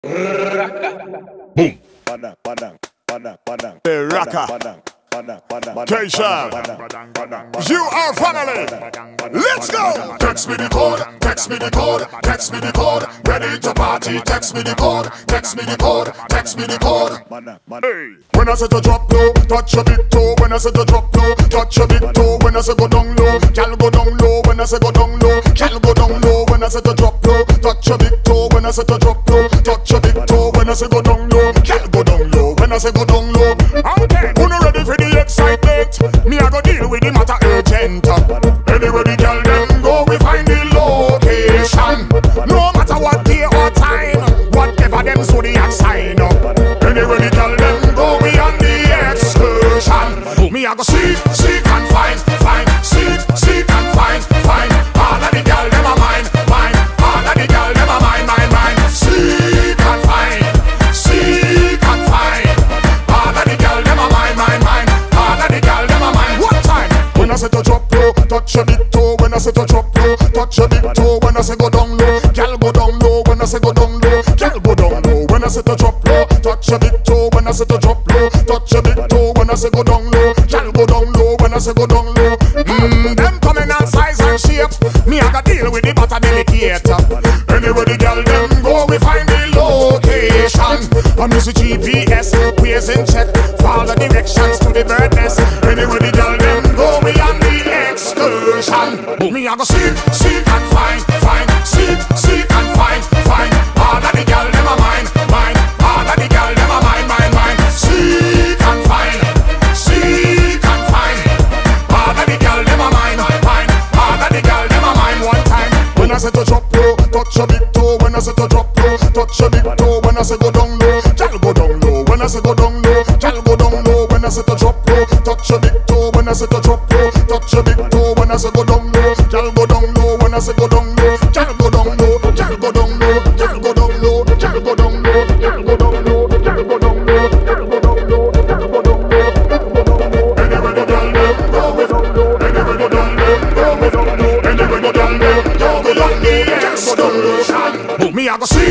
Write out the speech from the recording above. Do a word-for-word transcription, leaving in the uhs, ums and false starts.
Boom. Padang, padang, padang, padang. The rocker. Padang, padang, padang. K-Sharp. You are family. Let's go. Text me the code, text me the code, text me the code. Ready to party, text me the code, text me the code, text me the code. Hey. When I say to drop low, touch your big toe. When I say to drop low, touch your big toe. When I say go down low, gal go down low. When I say go down low, gal go down low. When I say to drop low, touch your big toe. When I say to drop low, touch your big toe. When I say go down low, gal go down low. When I say go down low, okay. Who not ready for the excitement? Me I go deal with the matter urgent. Anywhere the gal them go, we find the location. No matter what day or time, whatever them so the sign up. Anywhere the gal them go, we on the excursion. Me I go seek, seek and find, find, seek, seek and find, find. All of the gal them a mine, mine. All of the gal them a mine, mine, mine. Seek and find, seek and find. All of the gal them a mine, mine, mine. All of the gal them a mine. What time? When I say to drop low, touch your big toe. When I say to drop low, touch your big toe. When I say go down low, gal go down low. When I say go down low, gal go down low. When I say to drop low, touch your big toe. When I say to drop low, touch your big toe. When I say go down low, gal go down low. When I say go down low, mmm, them coming on size and shape. Me I got deal with the butter delicate. Anywhere the gal them go, we find the location. I'm using G P S, ways in check. Follow directions to the bird nest. Anywhere the gal them go, we on the excursion. Me I go seek, seek and find, find, seek, seek and find, find. All of the gal them a mine, mine. All of the gal them a mine, mine, mine. Seek and find, seek and find. All of the gal them a mine, mine. All of the gal them a mine. One time when I say to drop low, touch your big toe. When I say to drop low, touch your big toe. When I say go down low, gal go down low. When I say go down low, gal go down low. When I say to drop low, touch your big toe. When I say to drop low, touch your big toe. When I say go down low, gal go down low. When I say go down low, gal go down low. Gal go down low, gal go down low, gal go down low, gal go down low, gal go down low, gal go down low, gal go down low, gal go down low. Anywhere the gal them go, we down low. Anywhere the gal them go, we down low. Anywhere the gal them go, we down low. Gal go down low. Me I go see.